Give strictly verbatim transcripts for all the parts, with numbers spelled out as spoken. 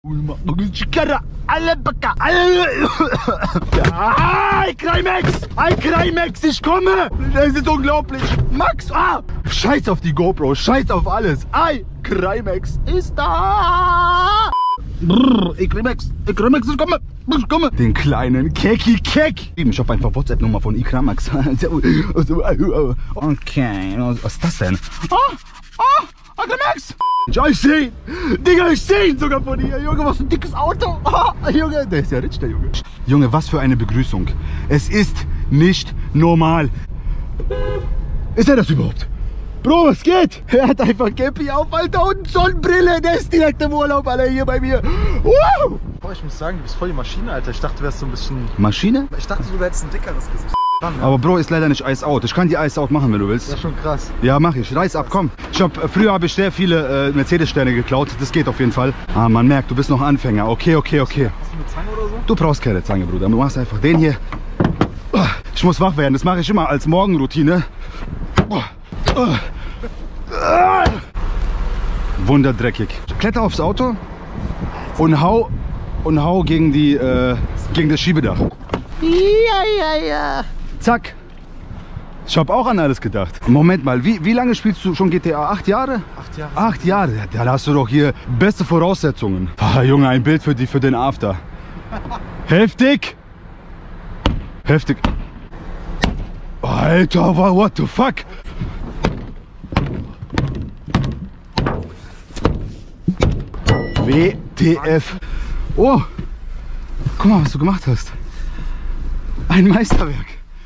iCrimex! iCrimex, ich komme! Das ist unglaublich! Max! Ah! Scheiß auf die GoPro, scheiß auf alles! iCrimex ist da! Brrr, iCrimex, iCrimex, ich komme! Ich komme! Den kleinen Keki Kek! Ich hab einfach WhatsApp-Nummer von iCrimex. Okay, was ist das denn? Ah! Ah! iCrimex! Ja, ich seh ihn! Digga, ich seh ihn sogar von hier! Junge, was für ein dickes Auto! Oh, Junge, der ist ja rich, der Junge. Junge, was für eine Begrüßung. Es ist nicht normal. Ist er das überhaupt? Bro, was geht? Er hat einfach Cappy auf, Alter, und Sonnenbrille. Der ist direkt im Urlaub, Alter, hier bei mir. Wow! Boah, ich muss sagen, du bist voll die Maschine, Alter. Ich dachte, du wärst so ein bisschen... Maschine? Ich dachte, du hättest ein dickeres Gesicht. Aber Bro, ist leider nicht Ice Out. Ich kann die Ice Out machen, wenn du willst. Das ist schon krass. Ja, mach ich. Reiß ab, komm. Ich hab, früher habe ich sehr viele äh, Mercedes-Sterne geklaut. Das geht auf jeden Fall. Ah, man merkt, du bist noch Anfänger. Okay, okay, okay. Hast du eine Zange oder so? Du brauchst keine Zange, Bruder. Du machst einfach den hier. Ich muss wach werden. Das mache ich immer als Morgenroutine. Wunderdreckig. Kletter aufs Auto und hau, und hau gegen, die, äh, gegen das Schiebedach. Ja, ja, ja. Zack. Ich habe auch an alles gedacht. Moment mal, wie, wie lange spielst du schon G T A? Acht Jahre? Acht Jahre. Acht Jahre? Ja, da hast du doch hier beste Voraussetzungen. Ah, Junge, ein Bild für, die, für den After. Heftig. Heftig. Alter, what the fuck? W T F. Oh, guck mal, was du gemacht hast. Ein Meisterwerk.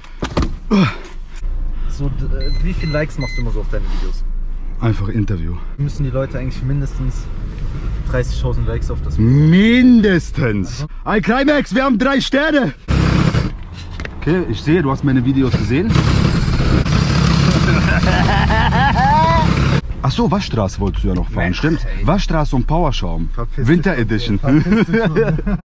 So, äh, wie viele Likes machst du immer so auf deine Videos? Einfach Interview. Müssen die Leute eigentlich mindestens dreißigtausend Likes auf das Video? Mindestens. Ein Climax, wir haben drei Sterne. Okay, ich sehe, du hast meine Videos gesehen. Ach so, Waschstraße wolltest du ja noch fahren, stimmt? Waschstraße und Powerschaum. Winter Edition.